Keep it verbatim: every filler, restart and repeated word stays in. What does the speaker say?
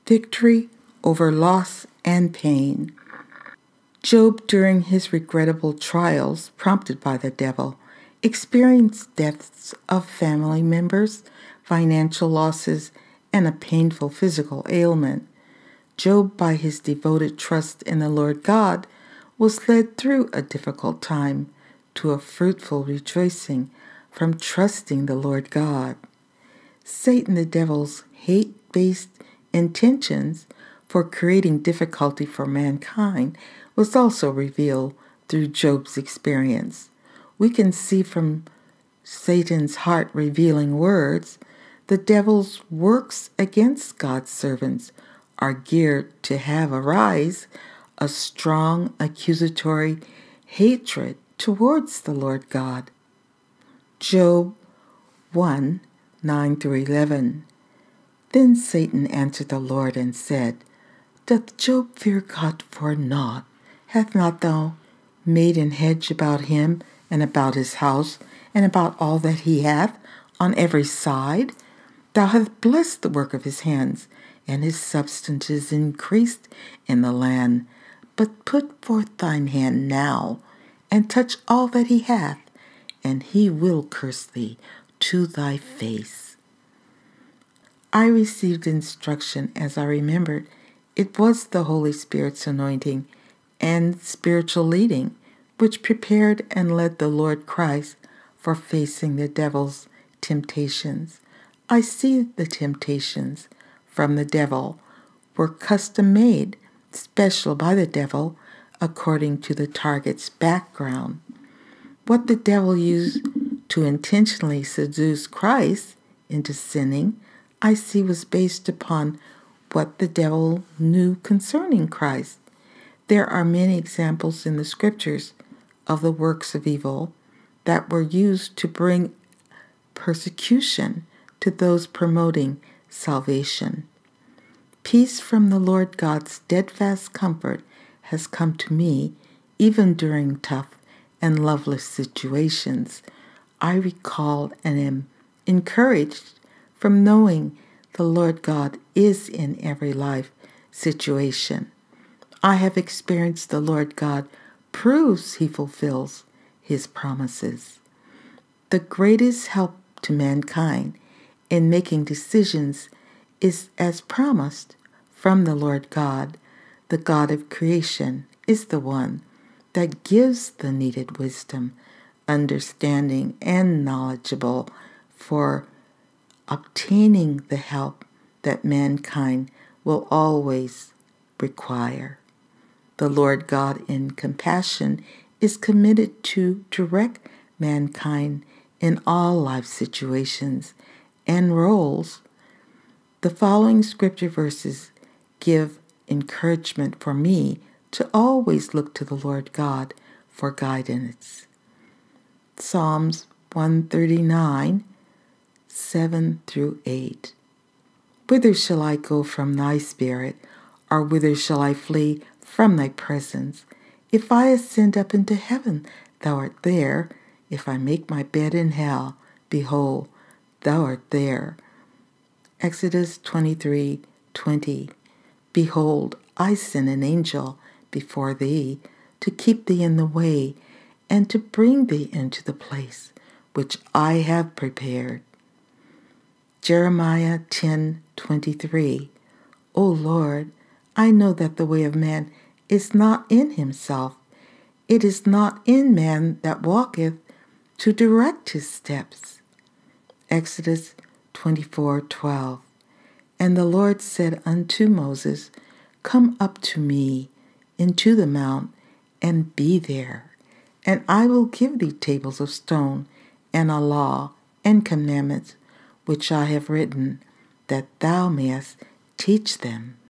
victory over loss and pain. Job, during his regrettable trials prompted by the devil, experienced deaths of family members, financial losses, and a painful physical ailment. Job, by his devoted trust in the Lord God, was led through a difficult time to a fruitful rejoicing from trusting the Lord God. Satan, the devil's hate-based intentions for creating difficulty for mankind, was also revealed through Job's experience. We can see from Satan's heart-revealing words, the devil's works against God's servants are geared to have arise a strong accusatory hatred towards the Lord God. Job one, nine through eleven. Then Satan answered the Lord and said, Doth Job fear God for naught? Hath not thou made an hedge about him, and about his house, and about all that he hath, on every side? Thou hast blessed the work of his hands, and his substance is increased in the land. But put forth thine hand now, and touch all that he hath, and he will curse thee to thy face. I received instruction as I remembered it was the Holy Spirit's anointing and spiritual leading which prepared and led the Lord Christ for facing the devil's temptations. I see the temptations from the devil were custom-made, special by the devil, according to the target's background. What the devil used to intentionally seduce Christ into sinning, I see was based upon what the devil knew concerning Christ. There are many examples in the scriptures of the works of evil that were used to bring persecution to those promoting salvation. Peace from the Lord God's steadfast comfort has come to me even during tough and loveless situations. I recall and am encouraged from knowing the Lord God is in every life situation. I have experienced the Lord God proves he fulfills his promises. The greatest help to mankind in making decisions is as promised from the Lord God. The God of creation is the one that gives the needed wisdom, understanding, and knowledgeable for obtaining the help that mankind will always require. The Lord God in compassion is committed to direct mankind in all life situations and roles. The following scripture verses give encouragement for me to always look to the Lord God for guidance. Psalms one thirty-nine, seven through eight. Whither shall I go from thy spirit, or whither shall I flee from thy presence? If I ascend up into heaven, thou art there. If I make my bed in hell, behold, thou art there. Exodus twenty-three, twenty. Behold, I send an angel before thee to keep thee in the way and to bring thee into the place which I have prepared. Jeremiah ten, twenty-three. O Lord, I know that the way of man is not in himself. It is not in man that walketh to direct his steps. Exodus twenty-four, twelve. And the Lord said unto Moses, Come up to me into the mount, and be there, and I will give thee tables of stone, and a law and commandments, which I have written, that thou mayest teach them